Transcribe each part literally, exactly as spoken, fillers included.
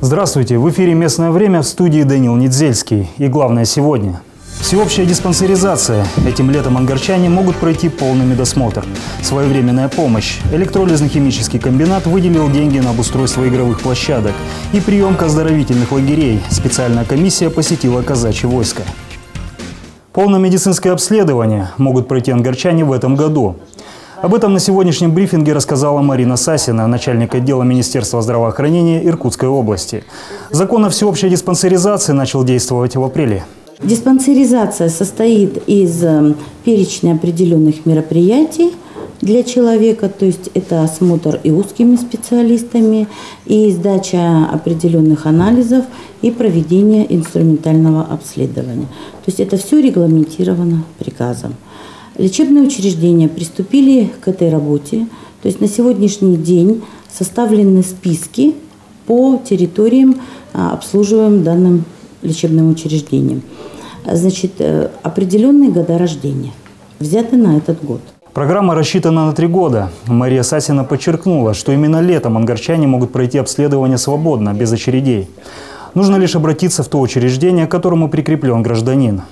Здравствуйте! В эфире «Местное время», в студии Данил Недзельский. И главное сегодня. Всеобщая диспансеризация. Этим летом ангарчане могут пройти полный медосмотр. Своевременная помощь. Электролизно-химический комбинат выделил деньги на обустройство игровых площадок. И приемка оздоровительных лагерей. Специальная комиссия посетила казачье войско. Полное медицинское обследование могут пройти ангарчане в этом году. Об этом на сегодняшнем брифинге рассказала Марина Сасина, начальник отдела Министерства здравоохранения Иркутской области. Закон о всеобщей диспансеризации начал действовать в апреле. Диспансеризация состоит из перечня определенных мероприятий для человека, то есть это осмотр и узкими специалистами, и сдача определенных анализов, и проведение инструментального обследования. То есть это все регламентировано приказом. Лечебные учреждения приступили к этой работе. То есть на сегодняшний день составлены списки по территориям, обслуживаемым данным лечебным учреждением. Значит, определенные года рождения взяты на этот год. Программа рассчитана на три года. Мария Сасина подчеркнула, что именно летом ангарчане могут пройти обследование свободно, без очередей. Нужно лишь обратиться в то учреждение, к которому прикреплен гражданин.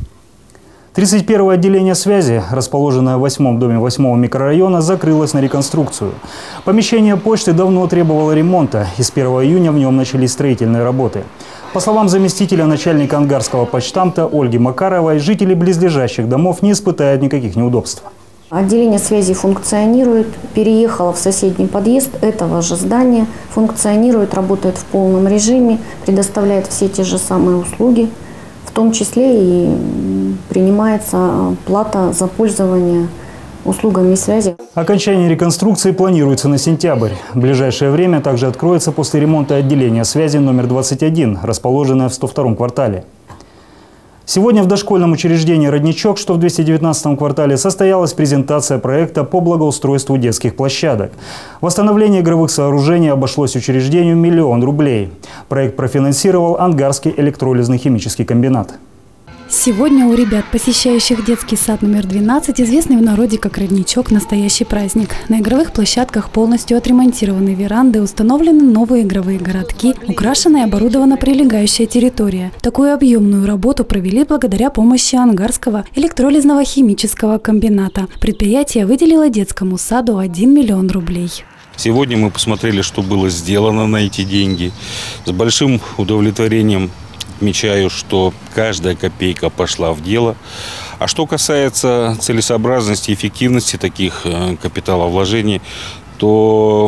тридцать первое отделение связи, расположенное в восьмом доме восьмого микрорайона, закрылось на реконструкцию. Помещение почты давно требовало ремонта, и с первого июня в нем начались строительные работы. По словам заместителя начальника ангарского почтамта Ольги Макаровой, жители близлежащих домов не испытают никаких неудобств. Отделение связи функционирует, переехало в соседний подъезд этого же здания, функционирует, работает в полном режиме, предоставляет все те же самые услуги. В том числе и принимается плата за пользование услугами связи. Окончание реконструкции планируется на сентябрь. В ближайшее время также откроется после ремонта отделение связи номер двадцать один, расположенное в сто втором квартале. Сегодня в дошкольном учреждении «Родничок», что в двести девятнадцатом квартале, состоялась презентация проекта по благоустройству детских площадок. Восстановление игровых сооружений обошлось учреждению миллион рублей. Проект профинансировал Ангарский электролизный химический комбинат. Сегодня у ребят, посещающих детский сад номер двенадцать, известный в народе как «Родничок», настоящий праздник. На игровых площадках полностью отремонтированы веранды, установлены новые игровые городки, украшена и оборудована прилегающая территория. Такую объемную работу провели благодаря помощи Ангарского электролизного химического комбината. Предприятие выделило детскому саду один миллион рублей. Сегодня мы посмотрели, что было сделано на эти деньги. С большим удовлетворением отмечаю, что каждая копейка пошла в дело. А что касается целесообразности и эффективности таких капиталовложений, то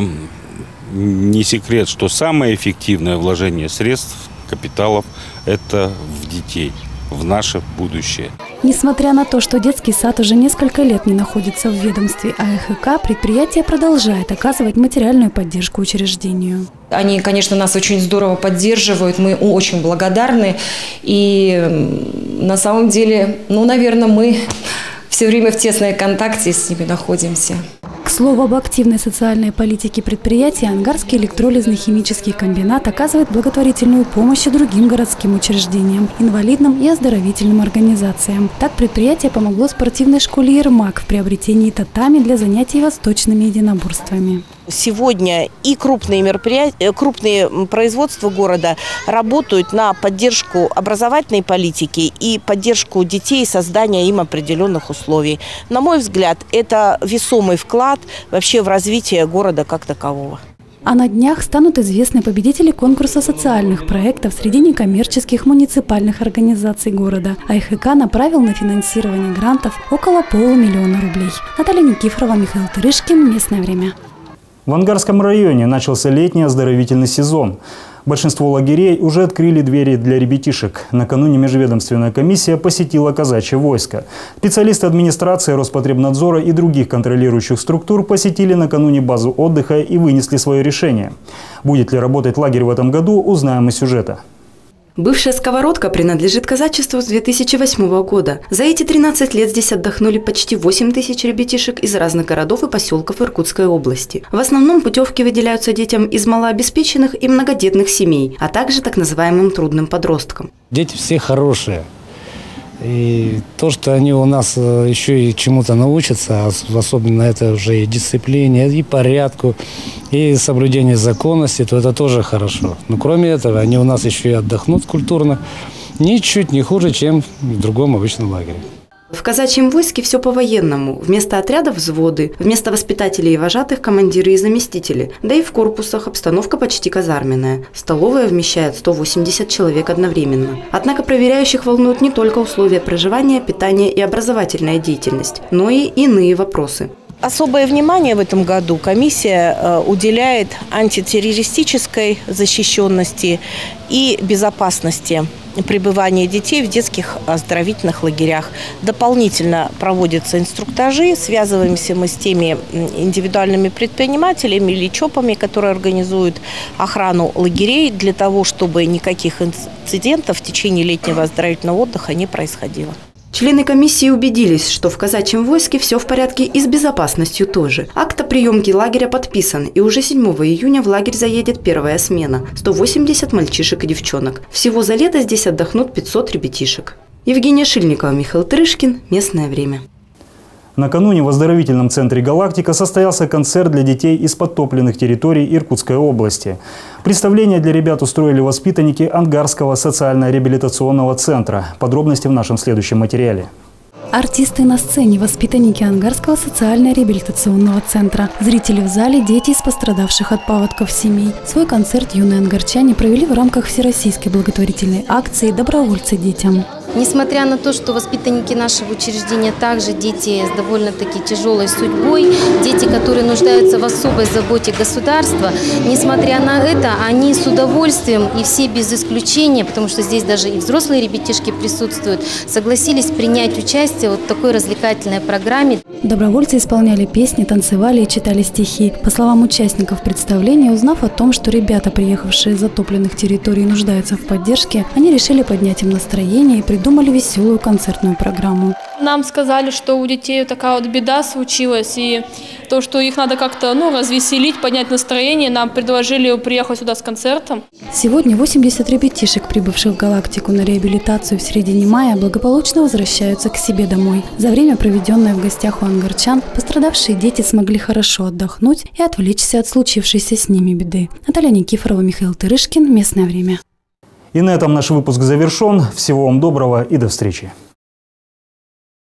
не секрет, что самое эффективное вложение средств, капиталов – это в детей, в наше будущее. Несмотря на то, что детский сад уже несколько лет не находится в ведомстве А Э Х К, предприятие продолжает оказывать материальную поддержку учреждению. Они, конечно, нас очень здорово поддерживают, мы очень благодарны. И на самом деле, ну, наверное, мы все время в тесном контакте с ними находимся. К слову об активной социальной политике предприятия, Ангарский электролизный химический комбинат оказывает благотворительную помощь и другим городским учреждениям, инвалидным и оздоровительным организациям. Так предприятие помогло спортивной школе «Ермак» в приобретении татами для занятий восточными единоборствами. Сегодня и крупные мероприятия, крупные производства города работают на поддержку образовательной политики и поддержку детей, создания им определенных условий. На мой взгляд, это весомый вклад вообще в развитие города как такового. А на днях станут известны победители конкурса социальных проектов среди некоммерческих муниципальных организаций города. А Э Х К направил на финансирование грантов около полумиллиона рублей. Наталья Никифорова, Михаил Тырышкин. Местное время. В Ангарском районе начался летний оздоровительный сезон. Большинство лагерей уже открыли двери для ребятишек. Накануне межведомственная комиссия посетила казачье войско. Специалисты администрации, Роспотребнадзора и других контролирующих структур посетили накануне базу отдыха и вынесли свое решение. Будет ли работать лагерь в этом году, узнаем из сюжета. Бывшая сковородка принадлежит казачеству с две тысячи восьмого года. За эти тринадцать лет здесь отдохнули почти восемь тысяч ребятишек из разных городов и поселков Иркутской области. В основном путевки выделяются детям из малообеспеченных и многодетных семей, а также так называемым трудным подросткам. Дети все хорошие. И то, что они у нас еще и чему-то научатся, особенно это уже и дисциплине, и порядку, и соблюдение законности, то это тоже хорошо. Но кроме этого, они у нас еще и отдохнут культурно, ничуть не хуже, чем в другом обычном лагере. В казачьем войске все по-военному. Вместо отрядов взводы, вместо воспитателей и вожатых командиры и заместители. Да и в корпусах обстановка почти казарменная. Столовая вмещает сто восемьдесят человек одновременно. Однако проверяющих волнуют не только условия проживания, питания и образовательная деятельность, но и иные вопросы. Особое внимание в этом году комиссия уделяет антитеррористической защищенности и безопасности пребывания детей в детских оздоровительных лагерях. Дополнительно проводятся инструктажи, связываемся мы с теми индивидуальными предпринимателями или ЧОПами, которые организуют охрану лагерей для того, чтобы никаких инцидентов в течение летнего оздоровительного отдыха не происходило. Члены комиссии убедились, что в казачьем войске все в порядке и с безопасностью тоже. Акт о приемке лагеря подписан, и уже седьмого июня в лагерь заедет первая смена – сто восемьдесят мальчишек и девчонок. Всего за лето здесь отдохнут пятьсот ребятишек. Евгения Шильникова, Михаил Трышкин. Местное время. Накануне в оздоровительном центре «Галактика» состоялся концерт для детей из подтопленных территорий Иркутской области. Представление для ребят устроили воспитанники Ангарского социально-реабилитационного центра. Подробности в нашем следующем материале. Артисты на сцене, воспитанники Ангарского социально-реабилитационного центра. Зрители в зале – дети из пострадавших от паводков семей. Свой концерт юные ангарчане провели в рамках всероссийской благотворительной акции «Добровольцы детям». Несмотря на то, что воспитанники нашего учреждения также дети с довольно-таки тяжелой судьбой, дети, которые нуждаются в особой заботе государства, несмотря на это, они с удовольствием и все без исключения, потому что здесь даже и взрослые ребятишки присутствуют, согласились принять участие в вот такой развлекательной программе. Добровольцы исполняли песни, танцевали и читали стихи. По словам участников представления, узнав о том, что ребята, приехавшие из затопленных территорий, нуждаются в поддержке, они решили поднять им настроение и придумали веселую концертную программу. Нам сказали, что у детей такая вот беда случилась, и то, что их надо как-то ну, развеселить, поднять настроение, нам предложили приехать сюда с концертом. Сегодня восемьдесят ребятишек, прибывших в «Галактику» на реабилитацию в середине мая, благополучно возвращаются к себе домой. За время, проведенное в гостях у ангарчан, пострадавшие дети смогли хорошо отдохнуть и отвлечься от случившейся с ними беды. Наталья Никифорова, Михаил Трышкин. Местное время. И на этом наш выпуск завершен. Всего вам доброго и до встречи.